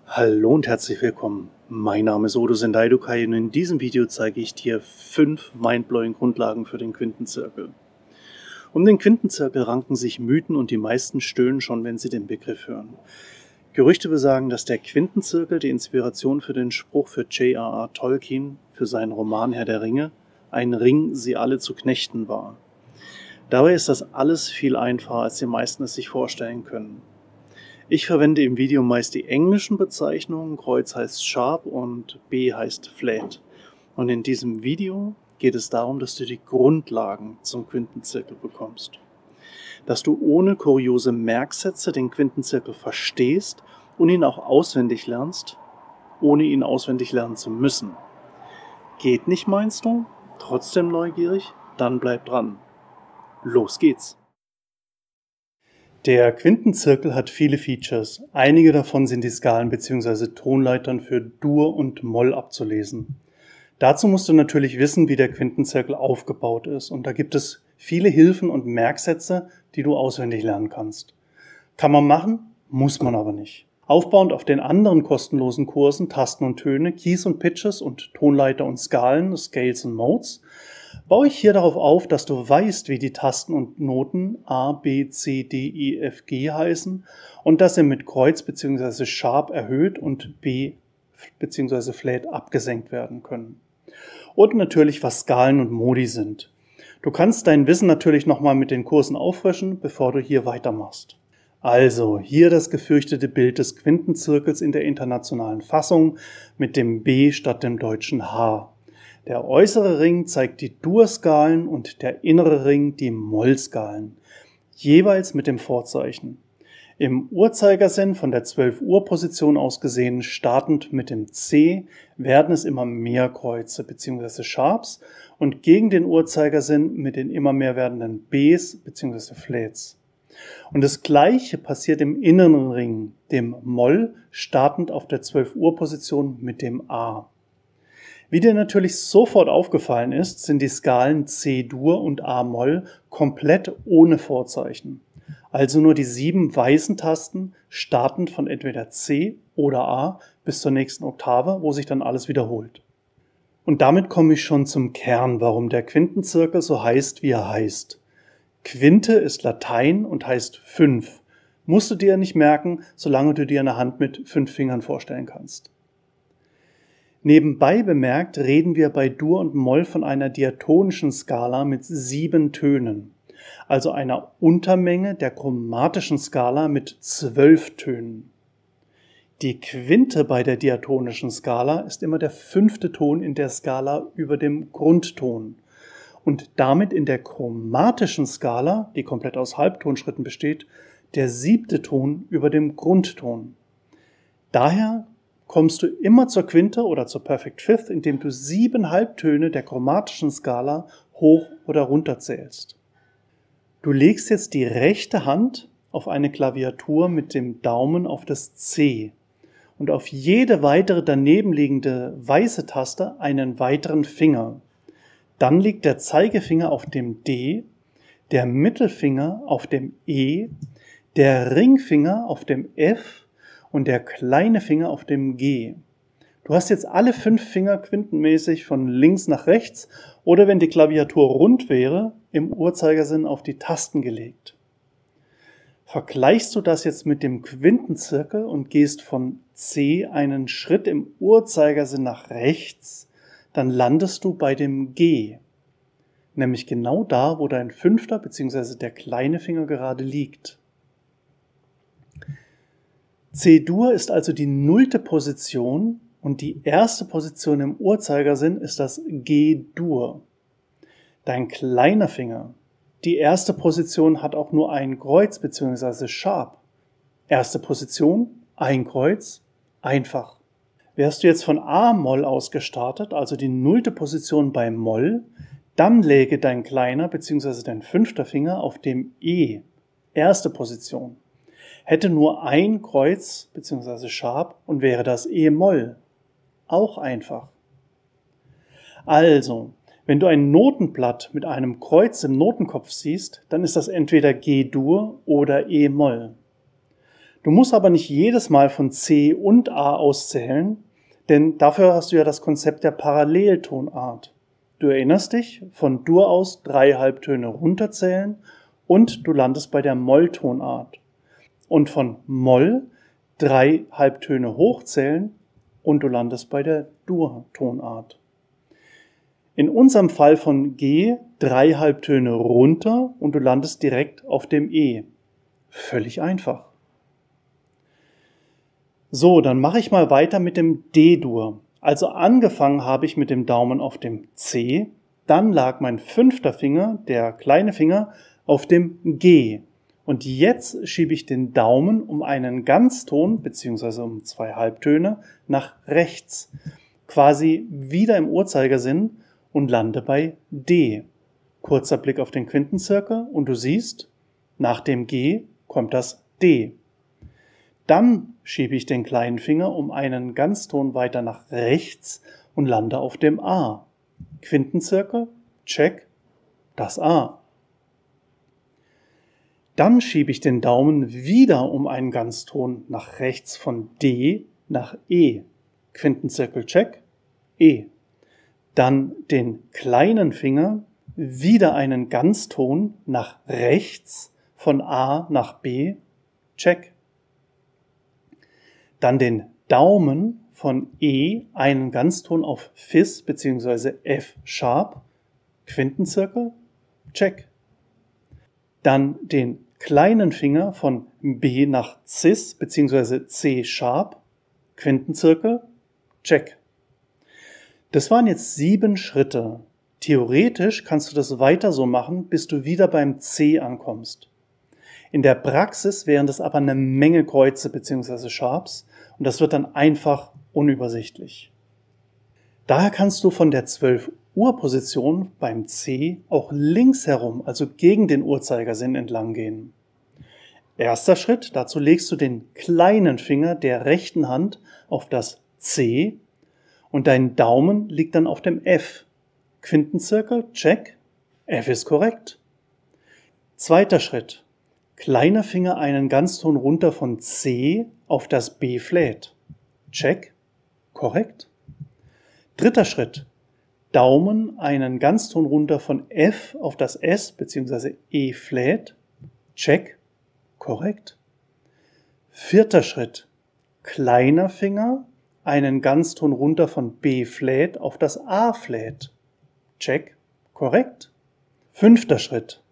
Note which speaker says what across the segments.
Speaker 1: Hallo und herzlich willkommen. Mein Name ist Odo Sendai-Dukai und in diesem Video zeige ich dir 5 mindblowing Grundlagen für den Quintenzirkel. Um den Quintenzirkel ranken sich Mythen und die meisten stöhnen schon, wenn sie den Begriff hören. Gerüchte besagen, dass der Quintenzirkel die Inspiration für den Spruch für J.R.R. Tolkien für seinen Roman Herr der Ringe, ein Ring, sie alle zu knechten war. Dabei ist das alles viel einfacher, als die meisten es sich vorstellen können. Ich verwende im Video meist die englischen Bezeichnungen, Kreuz heißt Sharp und B heißt Flat. Und in diesem Video geht es darum, dass du die Grundlagen zum Quintenzirkel bekommst. Dass du ohne kuriose Merksätze den Quintenzirkel verstehst und ihn auch auswendig lernst, ohne ihn auswendig lernen zu müssen. Geht nicht, meinst du? Trotzdem neugierig? Dann bleib dran. Los geht's! Der Quintenzirkel hat viele Features. Einige davon sind die Skalen bzw. Tonleitern für Dur und Moll abzulesen. Dazu musst du natürlich wissen, wie der Quintenzirkel aufgebaut ist. Und da gibt es viele Hilfen und Merksätze, die du auswendig lernen kannst. Kann man machen, muss man aber nicht. Aufbauend auf den anderen kostenlosen Kursen Tasten und Töne, Keys und Pitches und Tonleiter und Skalen, Scales und Modes, baue ich hier darauf auf, dass du weißt, wie die Tasten und Noten A, B, C, D, E, F, G heißen und dass sie mit Kreuz bzw. Sharp erhöht und B bzw. Flat abgesenkt werden können. Und natürlich, was Skalen und Modi sind. Du kannst dein Wissen natürlich nochmal mit den Kursen auffrischen, bevor du hier weitermachst. Also, hier das gefürchtete Bild des Quintenzirkels in der internationalen Fassung mit dem B statt dem deutschen H. Der äußere Ring zeigt die Dur-Skalen und der innere Ring die Moll-Skalen, jeweils mit dem Vorzeichen. Im Uhrzeigersinn von der 12-Uhr-Position aus gesehen, startend mit dem C, werden es immer mehr Kreuze bzw. Sharps und gegen den Uhrzeigersinn mit den immer mehr werdenden Bs bzw. Flats. Und das Gleiche passiert im inneren Ring, dem Moll, startend auf der 12-Uhr-Position mit dem A. Wie dir natürlich sofort aufgefallen ist, sind die Skalen C-Dur und A-Moll komplett ohne Vorzeichen. Also nur die 7 weißen Tasten, startend von entweder C oder A bis zur nächsten Oktave, wo sich dann alles wiederholt. Und damit komme ich schon zum Kern, warum der Quintenzirkel so heißt, wie er heißt. Quinte ist Latein und heißt 5. Musst du dir nicht merken, solange du dir eine Hand mit 5 Fingern vorstellen kannst. Nebenbei bemerkt reden wir bei Dur und Moll von einer diatonischen Skala mit 7 Tönen, also einer Untermenge der chromatischen Skala mit 12 Tönen. Die Quinte bei der diatonischen Skala ist immer der 5. Ton in der Skala über dem Grundton und damit in der chromatischen Skala, die komplett aus Halbtonschritten besteht, der 7. Ton über dem Grundton. Daher kommst du immer zur Quinte oder zur Perfect Fifth, indem du 7 Halbtöne der chromatischen Skala hoch oder runter zählst. Du legst jetzt die rechte Hand auf eine Klaviatur mit dem Daumen auf das C und auf jede weitere daneben liegende weiße Taste einen weiteren Finger. Dann liegt der Zeigefinger auf dem D, der Mittelfinger auf dem E, der Ringfinger auf dem F und der kleine Finger auf dem G. Du hast jetzt alle 5 Finger quintenmäßig von links nach rechts oder wenn die Klaviatur rund wäre, im Uhrzeigersinn auf die Tasten gelegt. Vergleichst du das jetzt mit dem Quintenzirkel und gehst von C einen Schritt im Uhrzeigersinn nach rechts, dann landest du bei dem G, nämlich genau da, wo dein 5. bzw. der kleine Finger gerade liegt. C-Dur ist also die 0. Position und die erste Position im Uhrzeigersinn ist das G-Dur. Dein kleiner Finger, die erste Position hat auch nur ein Kreuz bzw. Sharp. Erste Position, ein Kreuz, einfach. Wärst du jetzt von A-Moll aus gestartet, also die 0. Position bei Moll, dann läge dein kleiner bzw. dein 5. Finger auf dem E, erste Position. Hätte nur ein Kreuz bzw. Sharp und wäre das E-Moll. Auch einfach. Also, wenn du ein Notenblatt mit einem Kreuz im Notenkopf siehst, dann ist das entweder G-Dur oder E-Moll. Du musst aber nicht jedes Mal von C und A auszählen, denn dafür hast du ja das Konzept der Paralleltonart. Du erinnerst dich, von Dur aus 3 Halbtöne runterzählen und du landest bei der Molltonart. Und von Moll 3 Halbtöne hochzählen und du landest bei der Dur-Tonart. In unserem Fall von G 3 Halbtöne runter und du landest direkt auf dem E. Völlig einfach. So, dann mache ich mal weiter mit dem D-Dur. Also angefangen habe ich mit dem Daumen auf dem C, dann lag mein 5. Finger, der kleine Finger, auf dem G. Und jetzt schiebe ich den Daumen um einen Ganzton bzw. um 2 Halbtöne nach rechts, quasi wieder im Uhrzeigersinn und lande bei D. Kurzer Blick auf den Quintenzirkel und du siehst, nach dem G kommt das D. Dann schiebe ich den kleinen Finger um einen Ganzton weiter nach rechts und lande auf dem A. Quintenzirkel, check, das A. Dann schiebe ich den Daumen wieder um einen Ganzton nach rechts von D nach E. Quintenzirkel, check, E. Dann den kleinen Finger wieder einen Ganzton nach rechts von A nach B, check. Dann den Daumen von E einen Ganzton auf Fis bzw. F Sharp, Quintenzirkel, check. Dann den kleinen Finger von B nach Cis bzw. C Sharp, Quintenzirkel, check. Das waren jetzt 7 Schritte. Theoretisch kannst du das weiter so machen, bis du wieder beim C ankommst. In der Praxis wären das aber eine Menge Kreuze bzw. Sharps und das wird dann einfach unübersichtlich. Daher kannst du von der 12-Uhr-Position beim C auch links herum, also gegen den Uhrzeigersinn entlang gehen. Erster Schritt, dazu legst du den kleinen Finger der rechten Hand auf das C und dein Daumen liegt dann auf dem F. Quintenzirkel, check, F ist korrekt. Zweiter Schritt. Kleiner Finger einen Ganzton runter von C auf das B-Flat. Check. Korrekt. Dritter Schritt. Daumen einen Ganzton runter von F auf das S bzw. E-Flat. Check. Korrekt. Vierter Schritt. Kleiner Finger einen Ganzton runter von B-Flat auf das A-Flat. Check. Korrekt. Fünfter Schritt.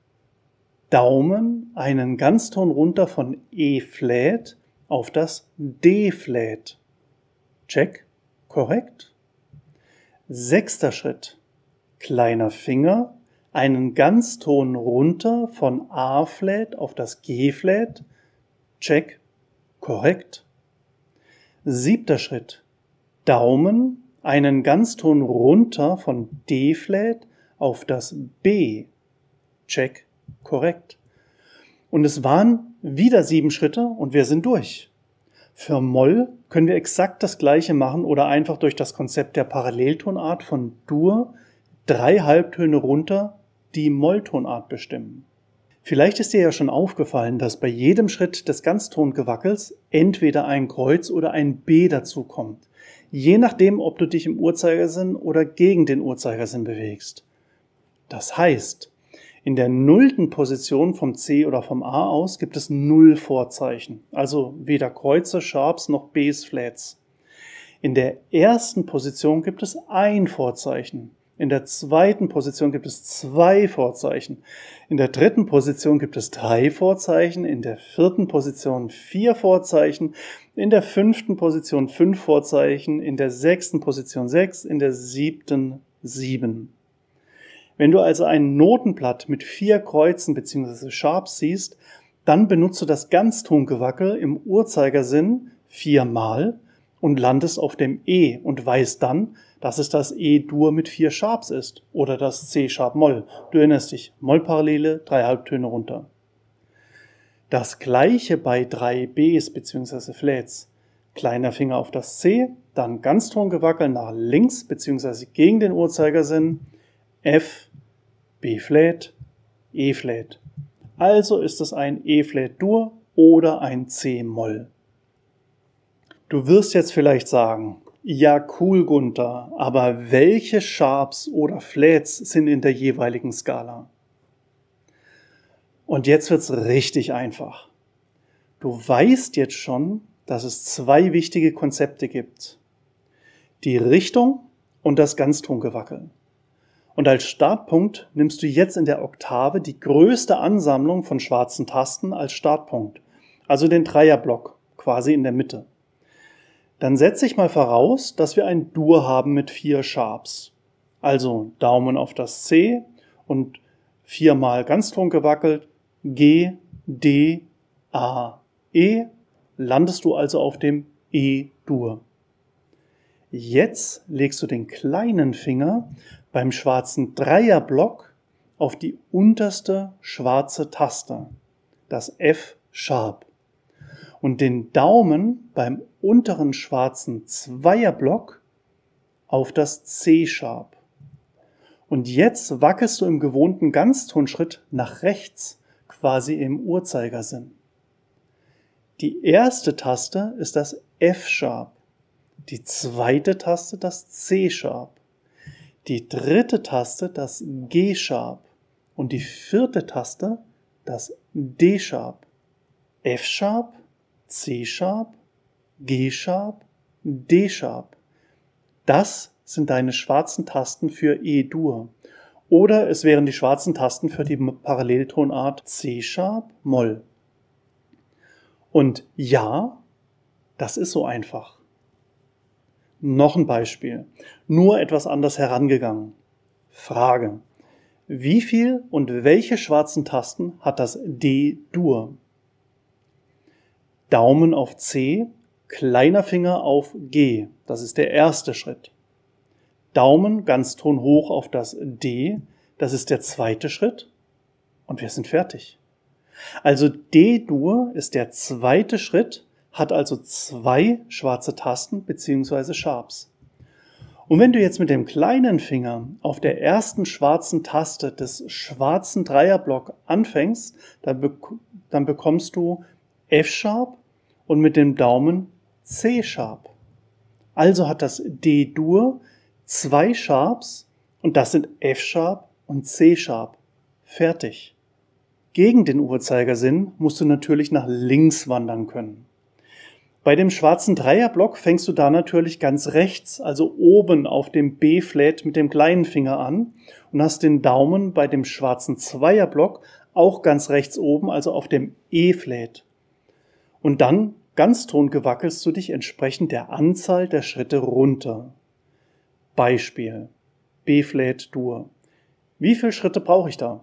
Speaker 1: Daumen einen Ganzton runter von E-Flat auf das D-Flat. Check, korrekt. Sechster Schritt. Kleiner Finger, einen Ganzton runter von A-Flat auf das G-Flat. Check, korrekt. Siebter Schritt. Daumen, einen Ganzton runter von D-Flat auf das B. Check, korrekt. Und es waren wieder 7 Schritte und wir sind durch. Für Moll können wir exakt das Gleiche machen oder einfach durch das Konzept der Paralleltonart von Dur 3 Halbtöne runter die Molltonart bestimmen. Vielleicht ist dir ja schon aufgefallen, dass bei jedem Schritt des Ganztongewackels entweder ein Kreuz oder ein B dazukommt, je nachdem, ob du dich im Uhrzeigersinn oder gegen den Uhrzeigersinn bewegst. Das heißt, in der 0. Position vom C oder vom A aus gibt es 0 Vorzeichen, also weder Kreuze, Sharps noch Bs, Flats. In der 1. Position gibt es ein Vorzeichen, in der 2. Position gibt es 2 Vorzeichen, in der 3. Position gibt es 3 Vorzeichen, in der 4. Position 4 Vorzeichen, in der 5. Position 5 Vorzeichen, in der 6. Position 6, in der 7. 7. Wenn du also ein Notenblatt mit 4 Kreuzen bzw. Sharps siehst, dann benutzt du das Ganztongewackel im Uhrzeigersinn 4-mal und landest auf dem E und weißt dann, dass es das E-Dur mit 4 Sharps ist oder das C-Sharp-Moll. Du erinnerst dich, Mollparallele, 3 Halbtöne runter. Das gleiche bei 3 Bs bzw. Flats. Kleiner Finger auf das C, dann Ganztongewackel nach links bzw. gegen den Uhrzeigersinn, F, B-Flat, E-Flat. Also ist es ein E-Flat-Dur oder ein C-Moll. Du wirst jetzt vielleicht sagen, ja cool Gunther, aber welche Sharps oder Flats sind in der jeweiligen Skala? Und jetzt wird's richtig einfach. Du weißt jetzt schon, dass es zwei wichtige Konzepte gibt. Die Richtung und das Ganztongewackel. Und als Startpunkt nimmst du jetzt in der Oktave die größte Ansammlung von schwarzen Tasten als Startpunkt, also den Dreierblock quasi in der Mitte. Dann setze ich mal voraus, dass wir ein Dur haben mit 4 Sharps. Also Daumen auf das C und 4-mal Ganzton gewackelt, G, D, A, E, landest du also auf dem E-Dur. Jetzt legst du den kleinen Finger beim schwarzen Dreierblock auf die unterste schwarze Taste, das F-Sharp, und den Daumen beim unteren schwarzen Zweierblock auf das C-Sharp. Und jetzt wackelst du im gewohnten Ganztonschritt nach rechts, quasi im Uhrzeigersinn. Die erste Taste ist das F-Sharp, die zweite Taste das C-Sharp, die dritte Taste das G-Sharp und die vierte Taste das D-Sharp. F-Sharp, C-Sharp, G-Sharp, D-Sharp. Das sind deine schwarzen Tasten für E-Dur. Oder es wären die schwarzen Tasten für die Paralleltonart C-Sharp, Moll. Und ja, das ist so einfach. Noch ein Beispiel, nur etwas anders herangegangen. Frage: Wie viel und welche schwarzen Tasten hat das D-Dur? Daumen auf C, kleiner Finger auf G, das ist der erste Schritt. Daumen Ganzton hoch auf das D, das ist der zweite Schritt. Und wir sind fertig. Also D-Dur ist der zweite Schritt, hat also 2 schwarze Tasten bzw. Sharps. Und wenn du jetzt mit dem kleinen Finger auf der ersten schwarzen Taste des schwarzen Dreierblock anfängst, dann bekommst du F-Sharp und mit dem Daumen C-Sharp. Also hat das D-Dur 2 Sharps und das sind F-Sharp und C-Sharp. Fertig. Gegen den Uhrzeigersinn musst du natürlich nach links wandern können. Bei dem schwarzen Dreierblock fängst du da natürlich ganz rechts, also oben auf dem B-Flat mit dem kleinen Finger an und hast den Daumen bei dem schwarzen Zweierblock auch ganz rechts oben, also auf dem E-Flat. Und dann Ganzton gewackelst du dich entsprechend der Anzahl der Schritte runter. Beispiel: B-Flat-Dur. Wie viele Schritte brauche ich da?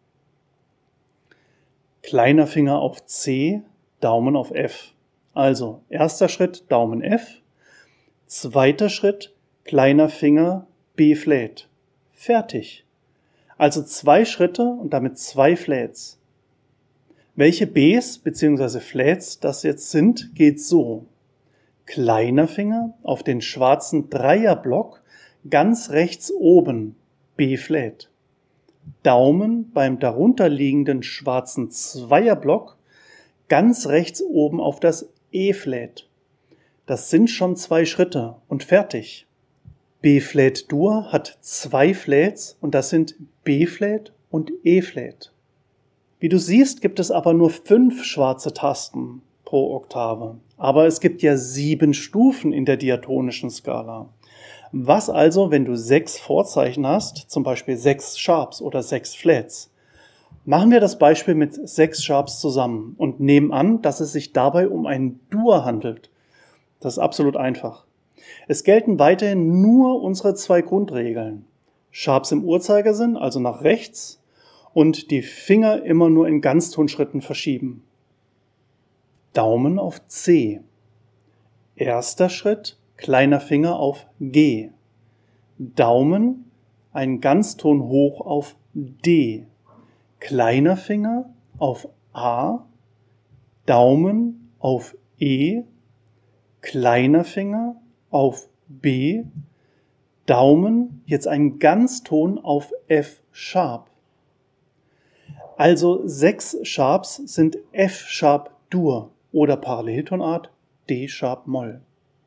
Speaker 1: Kleiner Finger auf C, Daumen auf F. Also erster Schritt Daumen F, zweiter Schritt kleiner Finger B-Flat. Fertig. Also 2 Schritte und damit 2 Flats. Welche Bs bzw. Flats das jetzt sind, geht so. Kleiner Finger auf den schwarzen Dreierblock ganz rechts oben, B-Flat. Daumen beim darunterliegenden schwarzen Zweierblock ganz rechts oben auf das E-Flat. Das sind schon 2 Schritte und fertig. B-Flat-Dur hat 2 Flats und das sind B-Flat und E-Flat. Wie du siehst, gibt es aber nur 5 schwarze Tasten pro Oktave. Aber es gibt ja 7 Stufen in der diatonischen Skala. Was also, wenn du 6 Vorzeichen hast, zum Beispiel 6 Sharps oder 6 Flats? Machen wir das Beispiel mit 6 Sharps zusammen und nehmen an, dass es sich dabei um ein Dur handelt. Das ist absolut einfach. Es gelten weiterhin nur unsere 2 Grundregeln. Sharps im Uhrzeigersinn, also nach rechts, und die Finger immer nur in Ganztonschritten verschieben. Daumen auf C. Erster Schritt, kleiner Finger auf G. Daumen, ein Ganzton hoch auf D. Kleiner Finger auf A. Daumen auf E. Kleiner Finger auf B. Daumen, jetzt ein Ganzton auf F-Sharp. Also 6 Sharps sind F-Sharp Dur oder Paralleltonart D-Sharp-Moll.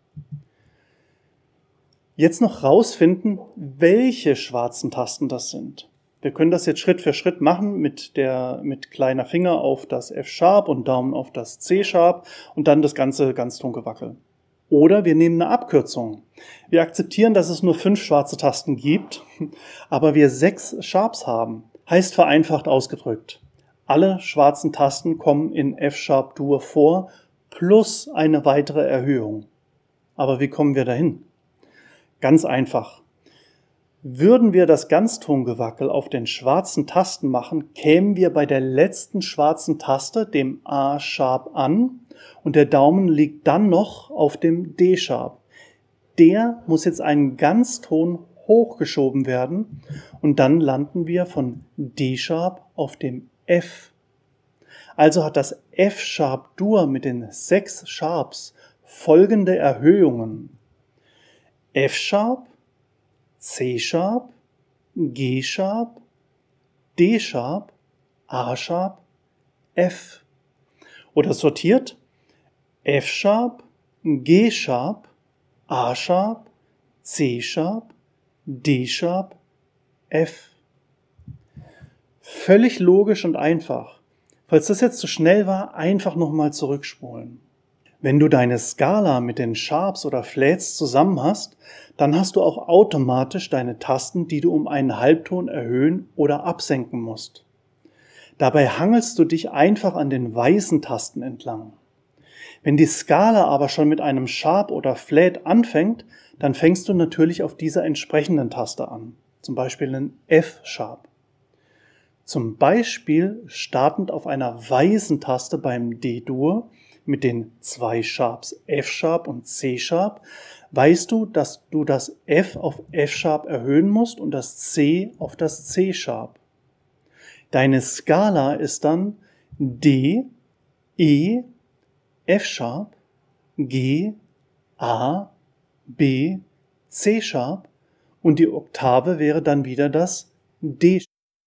Speaker 1: Jetzt noch rausfinden, welche schwarzen Tasten das sind. Wir können das jetzt Schritt für Schritt machen mit kleiner Finger auf das F-Sharp und Daumen auf das C-Sharp und dann das ganze Ganztongewackel. Oder wir nehmen eine Abkürzung. Wir akzeptieren, dass es nur 5 schwarze Tasten gibt, aber wir 6 Sharps haben. Heißt vereinfacht ausgedrückt, alle schwarzen Tasten kommen in F-Sharp-Dur vor, plus eine weitere Erhöhung. Aber wie kommen wir dahin? Ganz einfach. Würden wir das Ganztongewackel auf den schwarzen Tasten machen, kämen wir bei der letzten schwarzen Taste, dem A-Sharp, an und der Daumen liegt dann noch auf dem D-Sharp. Der muss jetzt einen Ganzton hochgeschoben werden und dann landen wir von D-Sharp auf dem F. Also hat das F-Sharp-Dur mit den 6 Sharps folgende Erhöhungen: F-Sharp, C-Sharp, G-Sharp, D-Sharp, A-Sharp, F. Oder sortiert F-Sharp, G-Sharp, A-Sharp, C-Sharp, D-Sharp, F. Völlig logisch und einfach. Falls das jetzt zu schnell war, einfach nochmal zurückspulen. Wenn du deine Skala mit den Sharps oder Flats zusammen hast, dann hast du auch automatisch deine Tasten, die du um einen Halbton erhöhen oder absenken musst. Dabei hangelst du dich einfach an den weißen Tasten entlang. Wenn die Skala aber schon mit einem Sharp oder Flat anfängt, dann fängst du natürlich auf dieser entsprechenden Taste an, zum Beispiel einen F-Sharp. Zum Beispiel startend auf einer weißen Taste beim D-Dur mit den 2 Sharps F-Sharp und C-Sharp, weißt du, dass du das F auf F-Sharp erhöhen musst und das C auf das C-Sharp. Deine Skala ist dann D, E, F-Sharp, G, A, B, C-Sharp und die Oktave wäre dann wieder das D.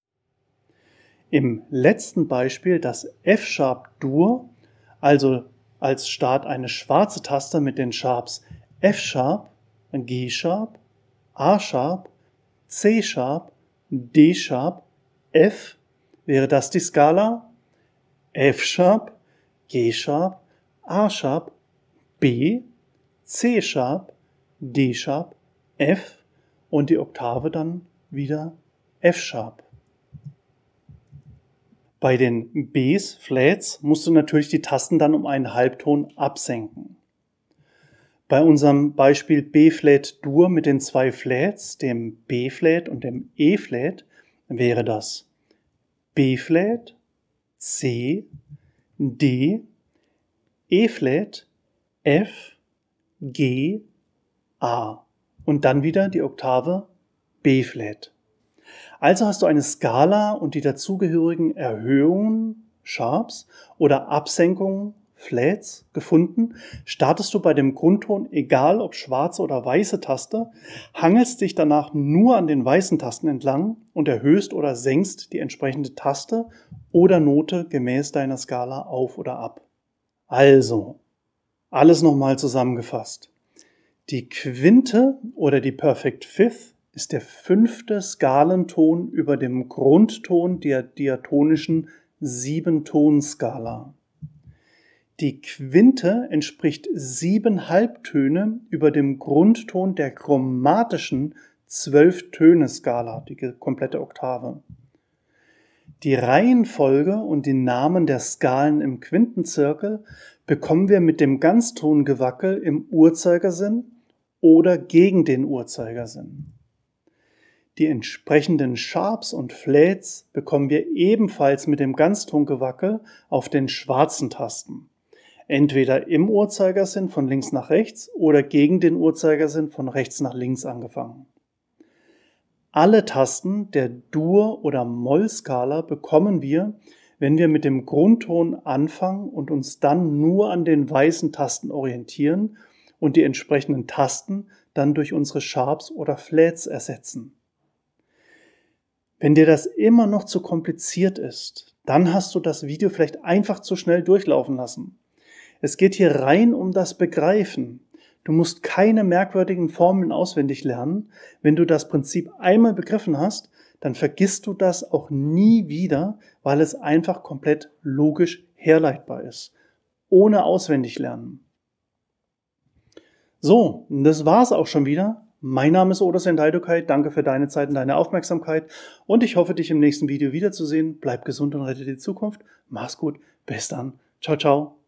Speaker 1: Im letzten Beispiel das F-Sharp-Dur, also als Start eine schwarze Taste mit den Sharps F-Sharp, G-Sharp, A-Sharp, C-Sharp, D-Sharp, F, wäre das die Skala F-Sharp, G-Sharp, A-Sharp, B, C-Sharp, D-Sharp, F und die Oktave dann wieder F-Sharp. Bei den Bs, Flats, musst du natürlich die Tasten dann um einen Halbton absenken. Bei unserem Beispiel B-Flat-Dur mit den 2 Flats, dem B-Flat und dem E-Flat, wäre das B-Flat, C, D, E-Flat, F, G, A und dann wieder die Oktave B-Flat. Also hast du eine Skala und die dazugehörigen Erhöhungen, Sharps oder Absenkungen, Flats, gefunden, startest du bei dem Grundton, egal ob schwarze oder weiße Taste, hangelst dich danach nur an den weißen Tasten entlang und erhöhst oder senkst die entsprechende Taste oder Note gemäß deiner Skala auf oder ab. Also, alles nochmal zusammengefasst. Die Quinte oder die Perfect Fifth ist der 5. Skalenton über dem Grundton der diatonischen 7-Ton-Skala. Die Quinte entspricht 7 Halbtöne über dem Grundton der chromatischen 12-Töne-Skala, die komplette Oktave. Die Reihenfolge und die Namen der Skalen im Quintenzirkel bekommen wir mit dem Ganztongewackel im Uhrzeigersinn oder gegen den Uhrzeigersinn. Die entsprechenden Sharps und Flats bekommen wir ebenfalls mit dem Ganztongewackel auf den schwarzen Tasten. Entweder im Uhrzeigersinn von links nach rechts oder gegen den Uhrzeigersinn von rechts nach links angefangen. Alle Tasten der Dur- oder Mollskala bekommen wir, wenn wir mit dem Grundton anfangen und uns dann nur an den weißen Tasten orientieren und die entsprechenden Tasten dann durch unsere Sharps oder Flats ersetzen. Wenn dir das immer noch zu kompliziert ist, dann hast du das Video vielleicht einfach zu schnell durchlaufen lassen. Es geht hier rein um das Begreifen. Du musst keine merkwürdigen Formeln auswendig lernen. Wenn du das Prinzip einmal begriffen hast, dann vergisst du das auch nie wieder, weil es einfach komplett logisch herleitbar ist. Ohne auswendig lernen. So, das war's auch schon wieder. Mein Name ist Oda Sendaidokai. Danke für deine Zeit und deine Aufmerksamkeit. Und ich hoffe, dich im nächsten Video wiederzusehen. Bleib gesund und rette die Zukunft. Mach's gut. Bis dann. Ciao, ciao.